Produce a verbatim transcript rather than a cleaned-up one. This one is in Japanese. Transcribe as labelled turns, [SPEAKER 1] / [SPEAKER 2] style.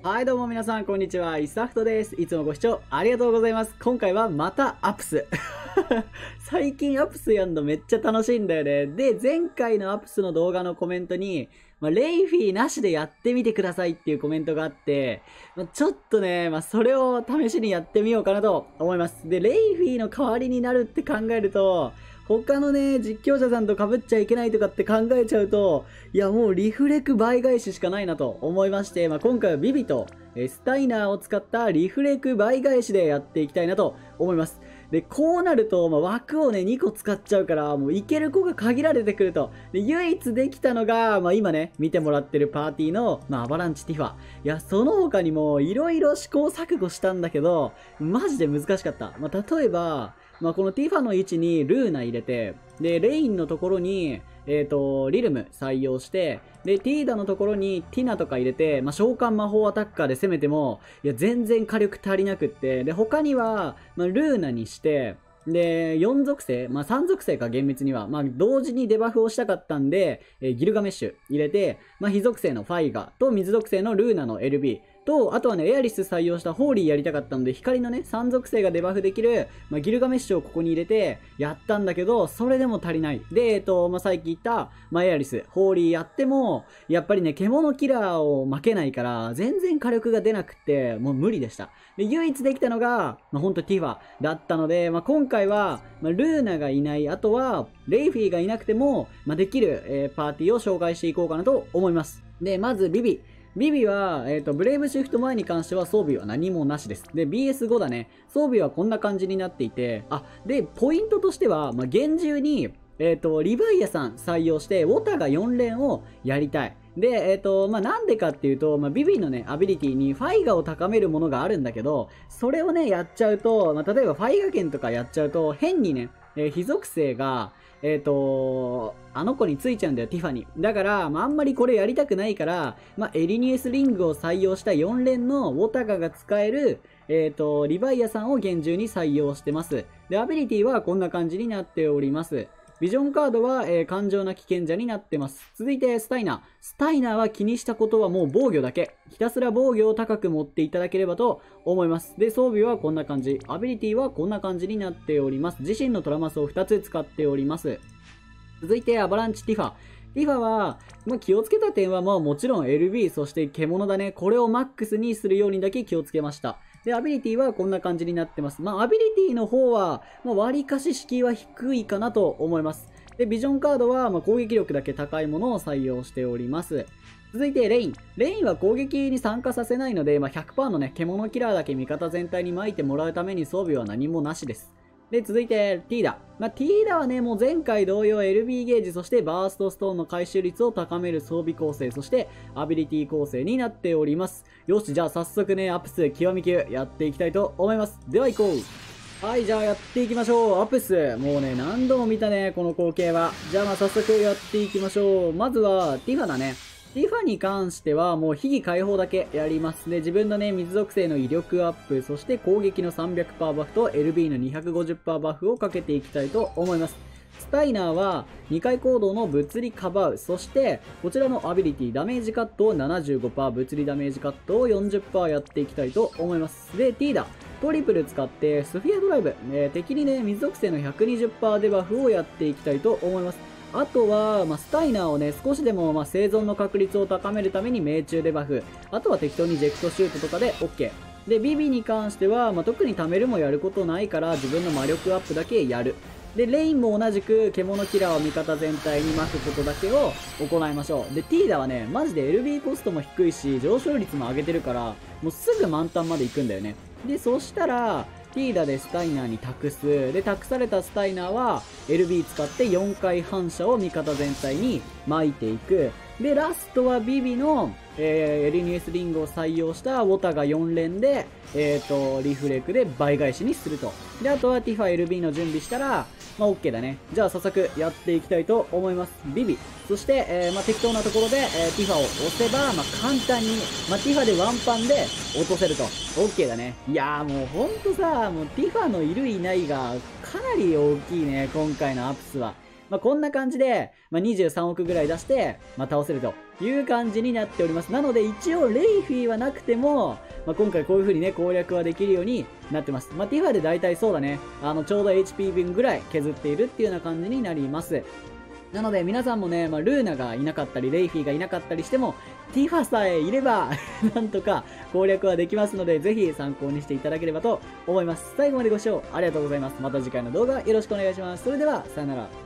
[SPEAKER 1] はいどうも皆さんこんにちは、イサフトです。いつもご視聴ありがとうございます。今回はまたアプス。最近アプスやんのめっちゃ楽しいんだよね。で、前回のアプスの動画のコメントに、まあ、レイフィーなしでやってみてくださいっていうコメントがあって、まあ、ちょっとね、まあ、それを試しにやってみようかなと思います。で、レイフィーの代わりになるって考えると、他のね、実況者さんと被っちゃいけないとかって考えちゃうと、いやもうリフレク倍返ししかないなと思いまして、まあ、今回はビビとスタイナーを使ったリフレク倍返しでやっていきたいなと思います。で、こうなると、まあ、枠をね、にこ使っちゃうから、もういける子が限られてくると。で、唯一できたのが、まあ、今ね、見てもらってるパーティーの、まあ、アバランチティファ。いや、その他にも、いろいろ試行錯誤したんだけど、マジで難しかった。まあ、例えば、まあ、このティファの位置にルーナ入れて、で、レインのところに、えっと、リルム採用して、で、ティーダのところにティナとか入れて、まあ、召喚魔法アタッカーで攻めても、いや、全然火力足りなくって、で、他には、まあ、ルーナにして、で、よん属性、まあ、さん属性か厳密には、まあ、同時にデバフをしたかったんで、えー、ギルガメッシュ入れて、まあ、火属性のファイガと水属性のルーナの エルビー、と、あとはね、エアリス採用したホーリーやりたかったので、光のね、さん属性がデバフできる、まあ、ギルガメッシュをここに入れて、やったんだけど、それでも足りない。で、えっと、まあ、さっき言った、まあ、エアリス、ホーリーやっても、やっぱりね、獣キラーを負けないから、全然火力が出なくて、もう無理でした。で、唯一できたのが、まあ、ほんとティファだったので、まあ、今回は、まあ、ルーナがいない、あとは、レイフィーがいなくても、まあ、できる、えー、パーティーを紹介していこうかなと思います。で、まず、ビビ。ビビは、えっと、ブレイブシフト前に関しては装備は何もなしです。で、ビーエスご だね。装備はこんな感じになっていて、あ、で、ポイントとしては、まあ、厳重に、えっと、リヴァイアさん採用して、ウォタがよん連をやりたい。で、えっと、まあ、なんでかっていうと、まあ、ビビのね、アビリティにファイガを高めるものがあるんだけど、それをね、やっちゃうと、まあ、例えばファイガ剣とかやっちゃうと、変にね、えー、非属性が、えっと、あの子についちゃうんだよ、ティファに。だから、まあ、あんまりこれやりたくないから、まあ、エリニエスリングを採用したよん連のウォタガが使える、えっと、リヴァイアさんを厳重に採用してます。で、アビリティはこんな感じになっております。ビジョンカードは、えー、感情な危険者になってます。続いて、スタイナー。スタイナーは気にしたことはもう防御だけ。ひたすら防御を高く持っていただければと思います。で、装備はこんな感じ。アビリティはこんな感じになっております。自身のトラマスをふたつ使っております。続いて、アバランチティファ。ティファは、まあ、気をつけた点は、まあもちろん エルビー、そして獣だね。これをマックスにするようにだけ気をつけました。で、アビリティはこんな感じになってます。まあ、アビリティの方は、まあ、割かし敷居は低いかなと思います。で、ビジョンカードは、まあ、攻撃力だけ高いものを採用しております。続いて、レイン。レインは攻撃に参加させないので、まあ、ひゃくパーセント のね、獣キラーだけ味方全体に巻いてもらうために装備は何もなしです。で、続いて、ティーダ。まあ、ティーダはね、もう前回同様 エルビー ゲージ、そしてバーストストーンの回収率を高める装備構成、そしてアビリティ構成になっております。よし、じゃあ早速ね、アップス極み級やっていきたいと思います。では行こう。はい、じゃあやっていきましょう。アップス。もうね、何度も見たね、この光景は。じゃあまあ早速やっていきましょう。まずは、ティファだね。ティファに関してはもう秘技解放だけやります。で、自分のね、水属性の威力アップ、そして攻撃の さんびゃくパーセント バフと エルビー の にひゃくごじゅっパーセント バフをかけていきたいと思います。スタイナーはにかい行動の物理カバー、そしてこちらのアビリティダメージカットを ななじゅうごパーセント、物理ダメージカットを よんじゅっパーセント やっていきたいと思います。で、ティーダ。トリプル使ってスフィアドライブ、えー、敵にね、水属性の ひゃくにじゅっパーセント デバフをやっていきたいと思います。あとは、まあ、スタイナーをね、少しでも、まあ、生存の確率を高めるために命中デバフ。あとは適当にジェクトシュートとかで OK。で、ビビに関しては、まあ、特に貯めるもやることないから、自分の魔力アップだけやる。で、レインも同じく、獣キラーを味方全体に巻くことだけを行いましょう。で、ティーダはね、マジで エルビー コストも低いし、上昇率も上げてるから、もうすぐ満タンまで行くんだよね。で、そしたら、ティーダでスタイナーに託す。で、託されたスタイナーは エルビー 使ってよんかい反射を味方全体に巻いていく。で、ラストはビビの、えー、エリニエスリングを採用したウォタがよん連で、えっと、リフレクで倍返しにすると。で、あとはティファ エルビー の準備したら、まあ OK だね。じゃあ早速やっていきたいと思います。ビビ。そして、えー、まあ適当なところで、えー、ティファを押せば、まあ簡単に、まあティファでワンパンで落とせると。OK だね。いやーもうほんとさ、もうティファのいるいないがかなり大きいね、今回のアプスは。まあ、こんな感じで、まあ、にじゅうさんおくぐらい出して、まあ、倒せると。 いう感じになっております。なので一応レイフィーはなくても、まあ、今回こういう風にね、攻略はできるようになってます。まあ、ティファで大体そうだね、あの、ちょうど エイチピー 分ぐらい削っているっていうような感じになります。なので皆さんもね、まあ、ルーナがいなかったり、レイフィーがいなかったりしても、ティファさえいれば、なんとか攻略はできますので、ぜひ参考にしていただければと思います。最後までご視聴ありがとうございます。また次回の動画よろしくお願いします。それでは、さよなら。